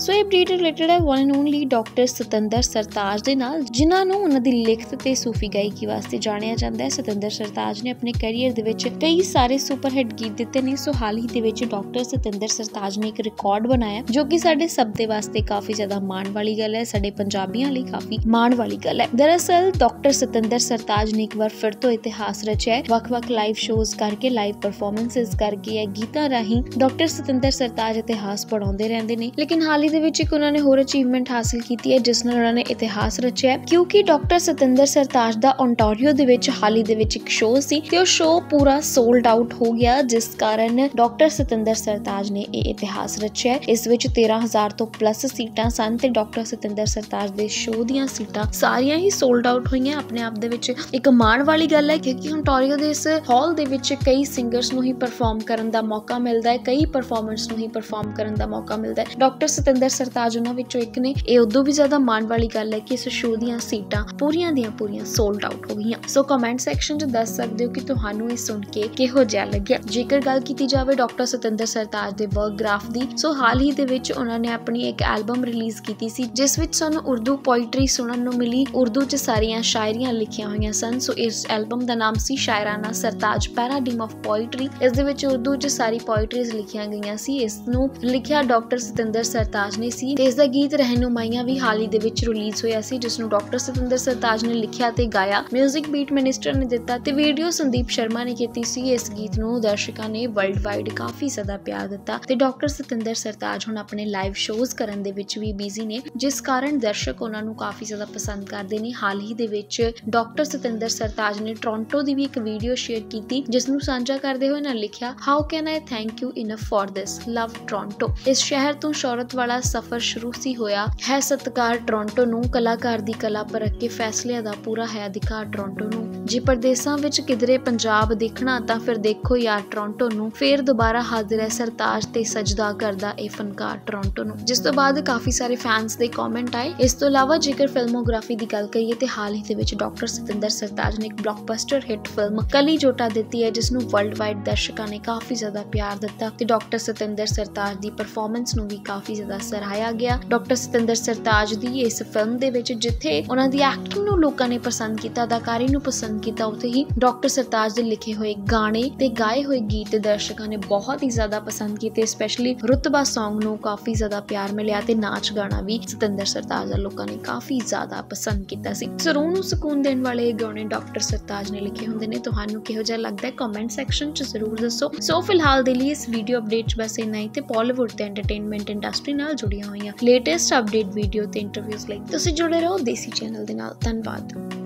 सो ये update related है one and only doctor Satinder Sartaj दे नाल, जिन्हां नूं उन्हां दी लिखत ते सूफी गायकी वास्ते जानिया जांदा है। सतिंदर सरताज ने अपने करियर दे विच कई सारे सुपरहिट गीत दिते ने। सो हाल ही दे विच डॉक्टर सतिंदर सरताज ने एक रिकॉर्ड बनाया जो कि साडे सब दे वास्ते काफी ज्यादा माण वाली गल है, साडे पंजाबियां लई काफी माण वाली गल है। दरअसल डॉक्टर सतिंदर सरताज ने एक बार फिर तो इतिहास रचिया है। वख-वख लाइव शोज करके, लाइव परफॉर्मेंसेस करके, गीतां राहीं डॉक्टर सतिंदर सरताज इतिहास पढ़ाउंदे रहंदे ने। लेकिन हाल ही दे विच एक उन्हां ने होर अचीवमेंट हासिल कीती है जिस नाल उन्हां ने इतिहास रचिया है, क्योंकि डॉक्टर सतिंदर सरताज दा ओंटारियो दे विच हाल ही दे विच एक शो सी ते ओ शो पूरा सोल्ड आउट हो गया, जिस कारण डॉक्टर सतिंदर सरताज ने ये इतिहास रचिया है। इस विच 13,000 तो प्लस सीटां सन ते डॉक्टर सतिंदर सरताज दे शो दीयां सीटां सारियां ही सोल्ड आउट होईयां। अपने आप दे विच एक माण वाली गल है, क्योंकि ओंटारियो दे इस हॉल दे विच कई सिंगर्स नूं ही परफॉर्म करन दा मौका मिलदा है, कई परफॉर्मर्स नूं ही परफॉर्म करन दा मौका मिलदा है। डॉक्टर सतिंदर सरताज उन्हां विचों एक ने। ये उदों भी ज्यादा माण वाली गल है कि इस शो दीयां सीटां पूरियां दीयां पूरियां सोल्ड आउट हो गईयां। सो कमेंट सैक्शन च दस सकदे हो कि तुहानूं इह सुन के किहो जिहा लग्गिया। जेकर गल कीती जावे डॉक्टर सतिंदर सरताज दे वर्क ग्राफ दी, सो हाल ही दे विच उन्हां ने अपनी एक एल्बम रिलीज कीती सी जिस विच सानूं उर्दू पोइट्री सुनन नूं मिली। उर्दू च सारियां शायरियां लिखियां होईयां सन। सो इस एल्बम दा नाम सी Shayarana Sartaj paradigm of poetry. इस दे विच उर्दू च सारी पोइट्रीज लिखियां गईयां सी। इस नूं लिखिया डॉक्टर सतिंदर सरताज ने सी ते इस दा गीत रहनुमाइयां भी हाल ही दे विच रिलीज होया सी, जिस नूं डॉक्टर सतिंदर सरताज ने लिखिया ते गाया। म्यूजिक बीट मिनिस्टर ने दिता ते वीडियो संदीप शर्मा ने कीती सी। इस गीत नूं दर्शकां ने वर्ल्ड वाइड काफी ज्यादा प्यार दिता ते डॉक्टर सतिंदर सरताज हुण अपने लाइव शोज करन दे विच भी बिजी ने, जिस कारण दर्शक उन्हां नूं काफी ज्यादा पसंद करदे ने। हाल ही दे विच डॉक्टर सतिंदर सरताज ने टोरंटो दी भी एक वीडियो शेयर कीती जिस नूं साझा करदे होए ना लिखिया, how can I thank you enough for this, love Toronto. इस शहर तो शोहरत वाला सफर शुरू सी होया है, सत्कार टोरंटो नूं, कलाकार दी कला परख के फैसलिਆਂ ਦਾ पूरा है अधिकार टोरंटो नूं। जे परदेसां विच किधरे पंजाब देखना तां फिर देखो यार टोरंटो नूं, फिर दोबारा हाजिर है सरताज ते सजदा करदा ए फनकार टोरंटो नूं। जिस तो बाद काफी सारे फैंस दे कमेंट आए। इस तो इलावा जेकर फिल्मोग्राफी दी गल करिए ते हाल ही दे विच डॉक्टर सतिंदर सरताज ने एक ब्लॉकबस्टर हिट फिल्म कली जोटा दित्ती है, जिस नूं वर्ल्ड वाइड दर्शकां ने काफी ज्यादा प्यार दिता ते डॉक्टर सतिंदर सरताज दी परफॉर्मेंस नूं भी काफी ज्यादा सराहाया गया। डॉक्टर सतिंदर सरताज दी इस फिल्म दे विच जिथे उन्हां दी एक्टिंग नूं लोकां ने पसंद कीता, अदाकारी नूं पसंद कीता, उत्थे ही डॉक्टर सरताज दे लिखे हुए गाने ते गाए हुए गीत दर्शकां ने बहुत ही ज्यादा पसंद कीते। स्पेशली रुतबा सॉन्ग नूं काफी ज्यादा प्यार मिलिया ते नाच गाना भी सतिंदर सरताज दा लोकां ने काफी ज्यादा पसंद कीता सी। सो रूह नूं सुकून देण वाले गाने डॉक्टर सरताज ने लिखे हुंदे ने। तुहानूं किहो जिहा लगदा है कमेंट सैक्शन च जरूर दसो। सो फिलहाल दे लई इस वीडियो अपडेट च बस इन्ना ही ते बॉलीवुड ते एंटरटेनमेंट इंडस्ट्री नाल जुड़ियां होईयां लेटेस्ट अपडेट वीडियो ते इंटरव्यूज़ लई तुसीं जुड़े रहो देसी चैनल दे नाल। धन्नवाद।